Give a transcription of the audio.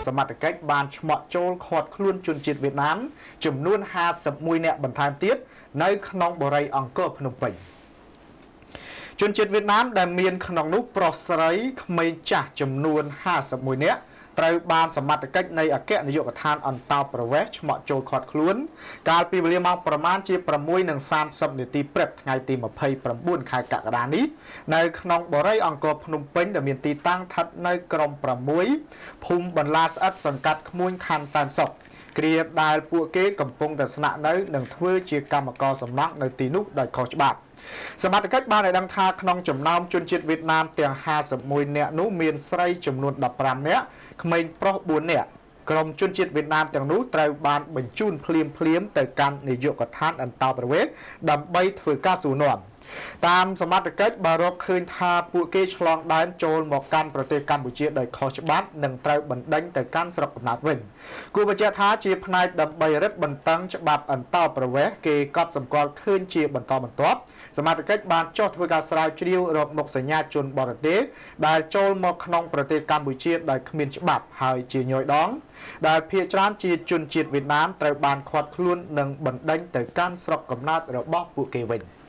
សមត្ថកិច្ចបានឆ្មក់ចូលឃាត់ខ្លួនជនជាតិវៀតណាមចំនួន51នាក់បន្ថែមទៀតនៅក្នុងបរិយាអង្គរភ្នំពេញជនជាតិវៀតណាមដែលមានក្នុងនោះប្រុសស្រីក្មេងចាស់ចំនួន51នាក់ត្រូវបានសមត្ថកិច្ចនៃអគ្គនាយកដ្ឋានអន្តោប្រវេសន៍ឆ្មក់ចូលឃាត់ខ្លួនកាលពីវេលាម៉ោងប្រមាណជា 6:30 នាទីព្រឹកថ្ងៃទី 29 ខែកក្កដានេះនៅក្នុងបរិយាអង្គរភ្នំពេញដែលមានទីតាំងស្ថិតនៅក្រុម 6 ភូមិបន្លាស្អិតសង្កាត់ក្មួយខណ្ឌសែនសុខគ្រាដែលពួកគេកំពុងតែស្នាក់នៅនិងធ្វើជាកម្មករសំណង់នៅទីនោះដោយខុសច្បាប់សមត្ថកិច្ចបានឲ្យដឹងថាក្នុងចំណោមជនជាតិវៀតណាមទាំង51នាក់នោះមានស្រីចំនួន15នាក់ក្មេងប្រុស4នាក់ក្រុមជនជាតិវៀតណាមទាំងនោះត្រូវបានបញ្ជូនភ្លាមទៅកាន់នាយកដ្ឋានអន្តោប្រវេសន៍ដើម្បីធ្វើការសួរនាំតាមសមត្ថកិច្ចបានរកឃើញថាពួកគេឆ្លងដែនចូលមកកាន់ប្រទេសកម្ពុជាដោយខុសច្បាប់និងត្រូវបណ្តេញទៅកាន់ស្រុកកំណើតវិញគួរបញ្ជាក់ថាជាផ្នែកដើម្បីរឹតបន្តឹងច្បាប់អន្តោប្រវេសន៍គេកត់សម្គាល់ឃើញជាបន្តបន្ទាប់សមត្ថកិច្ចបានចុះធ្វើការស្រាវជ្រាវរកមុខសញ្ញាជនបរទេសដែលចូលមកក្នុងប្រទេសកម្ពុជាដោយគ្មានច្បាប់ហើយជាញយដងដែលភាគច្រើនជាជនជាតិវៀតណាមត្រូវបានឃាត់ខ្លួននិងបណ្តេញទៅកាន់ស្រុកកំណើតរបស់ពួកគេវិញ